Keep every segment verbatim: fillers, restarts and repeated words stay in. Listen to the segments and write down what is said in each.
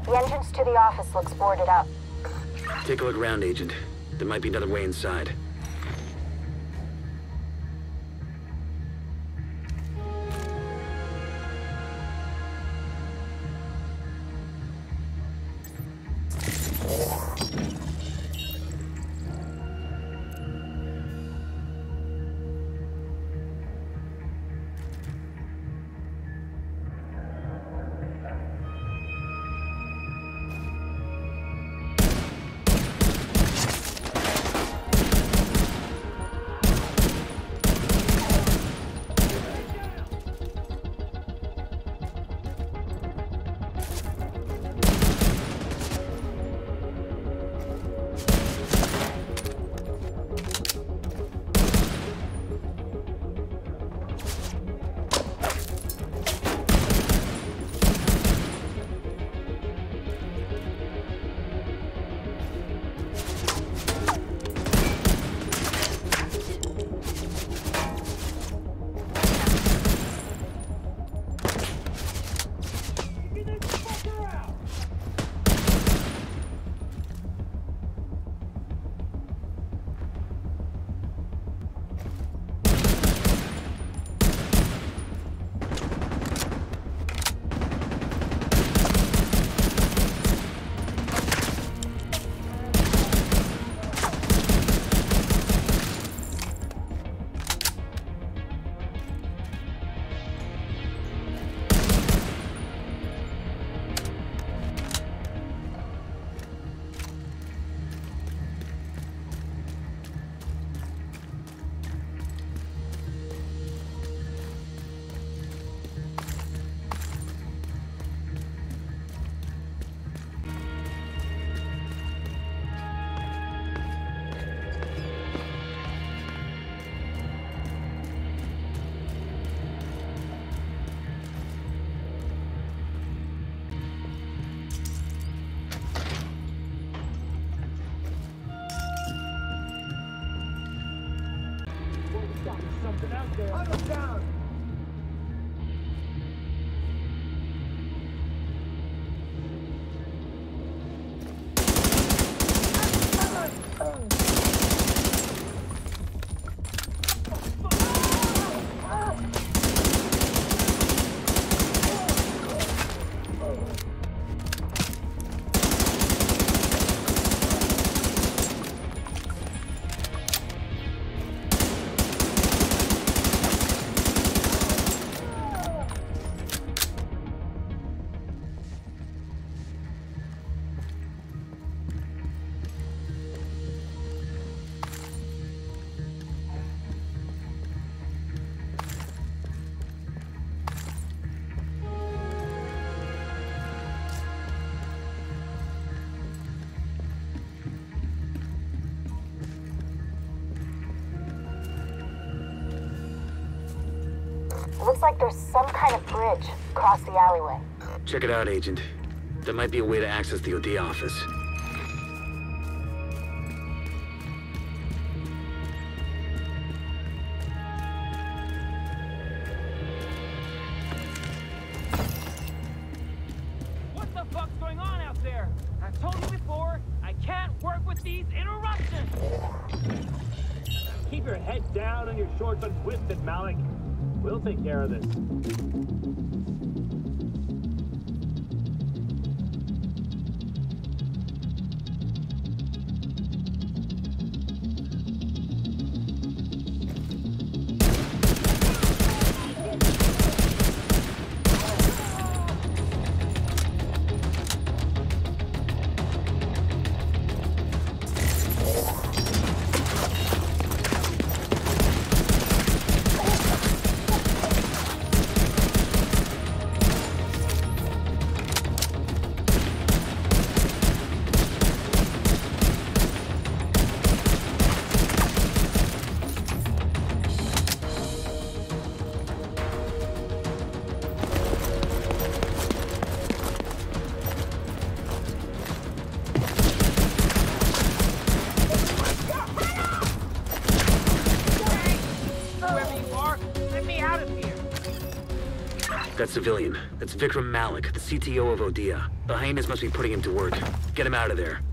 The entrance to the office looks boarded up. Take a look around, Agent. There might be another way inside. Something out there. Hunt him down. Looks like there's some kind of bridge across the alleyway. Check it out, Agent. There might be a way to access the O D office. What the fuck's going on out there? I've told you before, I can't work with these interruptions! Keep your head down and your shorts untwisted, Malik. We'll take care of this. That civilian. That's Vikram Malik, the C T O of Odia. The hyenas must be putting him to work. Get him out of there.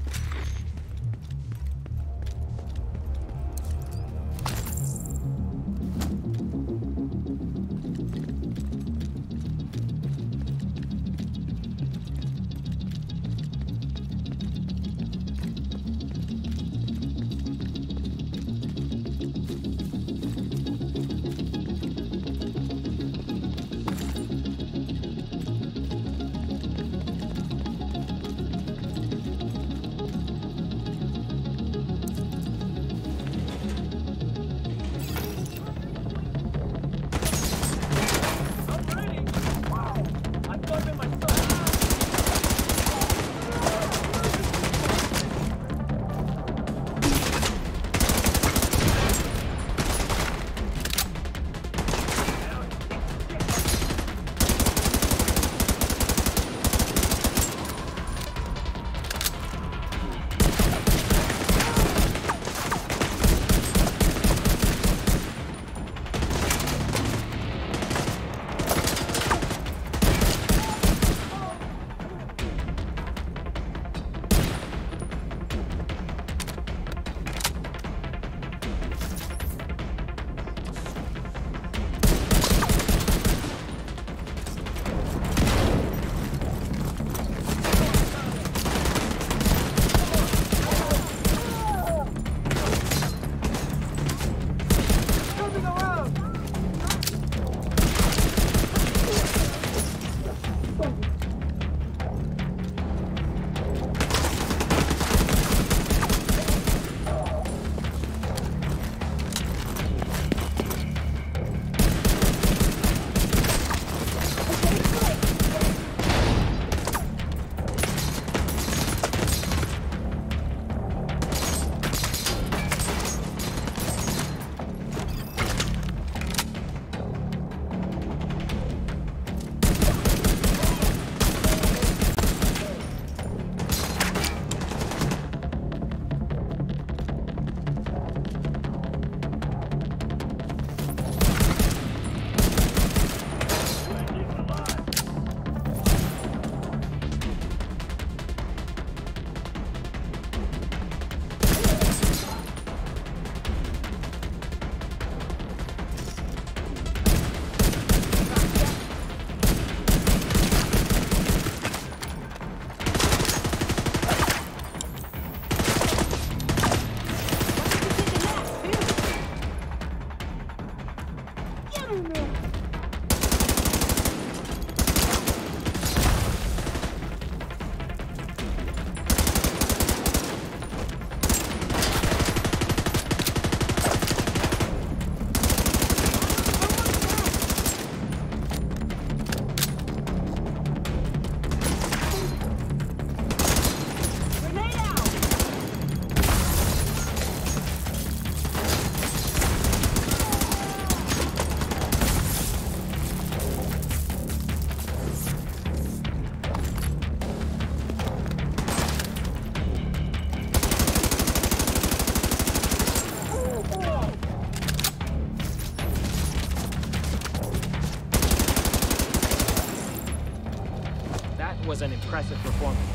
Was an impressive performance,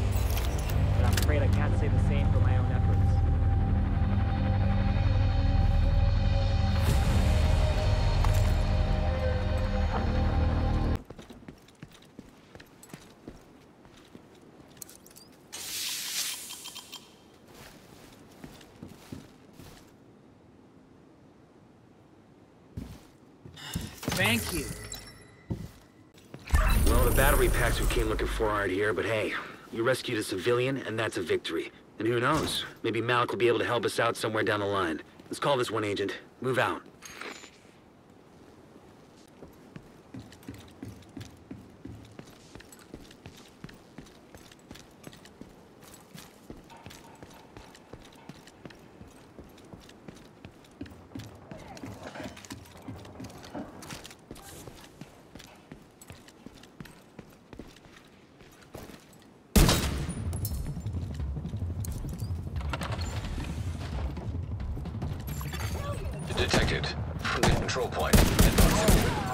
but I'm afraid I can't say the same for my own efforts. Thank you. Well, the battery packs we came looking for aren't here, but hey, you rescued a civilian, and that's a victory. And who knows? Maybe Malik will be able to help us out somewhere down the line. Let's call this one, Agent. Move out. Detected. Friendly control point in proximity.